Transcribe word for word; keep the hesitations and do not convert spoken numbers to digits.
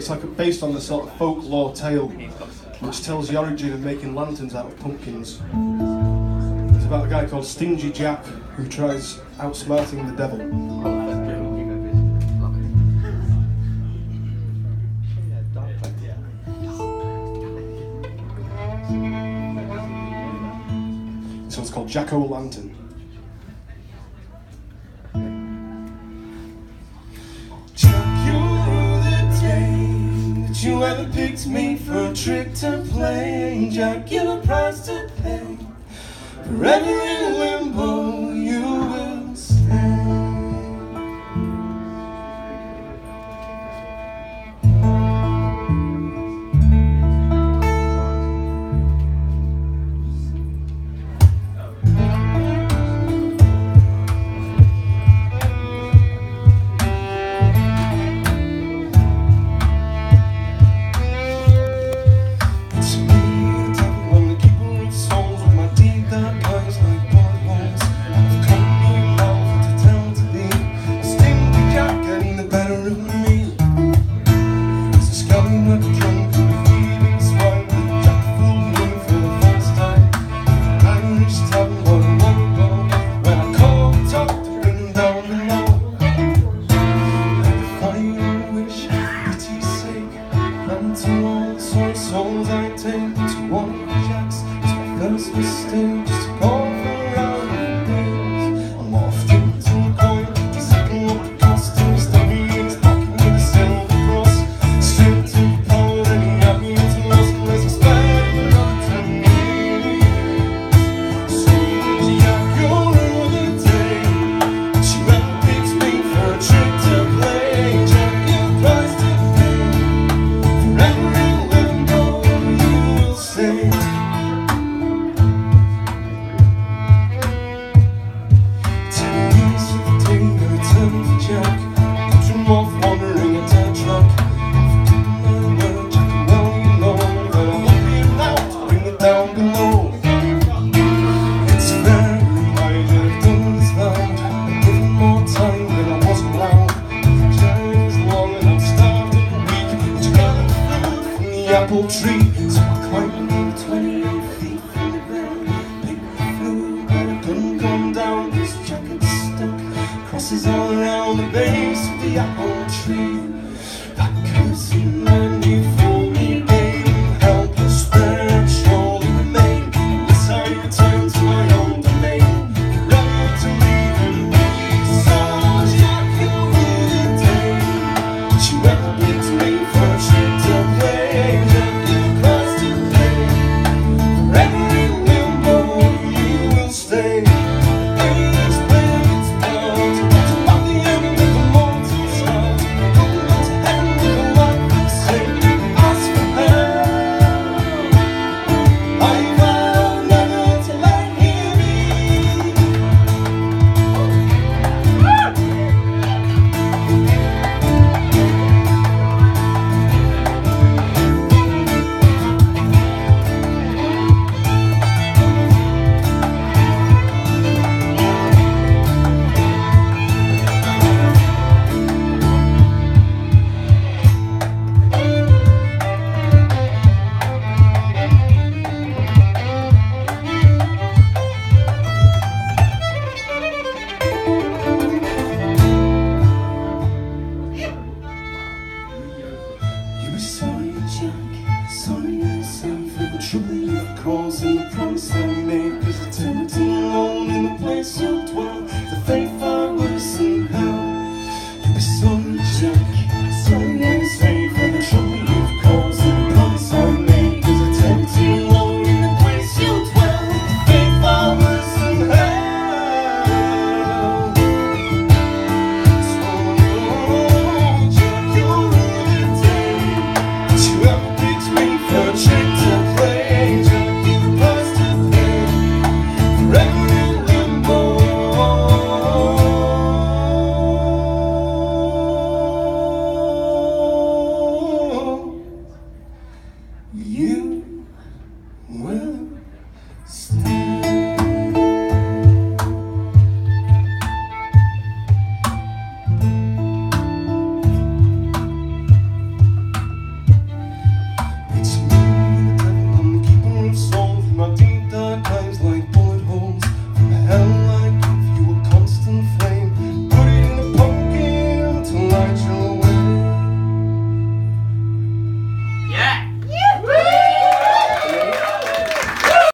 it's like a, based on the sort of folklore tale which tells the origin of making lanterns out of pumpkins. It's about a guy called Stingy Jack who tries outsmarting the devil. This one's called Jack-O-Lantern. You ever picked me for a trick to play? Jack, you're a price to pay. Forever in limbo you will stay. Souls I take to one Jacks. It's my first mistake, just to go for around the days. I'm off to the coin, to settle up the costumes, stuffing in his pocket with a silver cross. Straight to the pole, then he had me into loss, unless I spent another ten years. So Jack, you'll rue the day that you ever picked me for a trick to play. Jack, your price to pay, forever in limbo you will stay. Ten years to the day I returned for Jack. Put him off wandering a dirt track. Forgive my word, Jack, and now you know that I'm up here now to bring it down below. It's very right that I've done this loud. I give him more time than I was allowed. The journey is long and I'm starved and weak, but you got the fruit from the apple tree. So I climbed up twenty-eight feet from the ground, picked the fruit, but I couldn't come down. This jacket stuck, crosses all around the base of the apple tree. That cursing man, you fooled me again. Helpless, spiritual remain, unless I return to my own domain, ready to leave and be. So Jack, you'll rue the day that you ever picked me for a trick to play. Jack, your price to pay, forever in limbo you will stay. Age where it's bound, to about the end of the mortal start. Going on to heaven with a life of sin. Ask for help, I vow never to let him in. You were sorry, Jack, sorry yourself for the trouble you've caused and the promise I made. Cause I turned alone in the place you dwell. The faith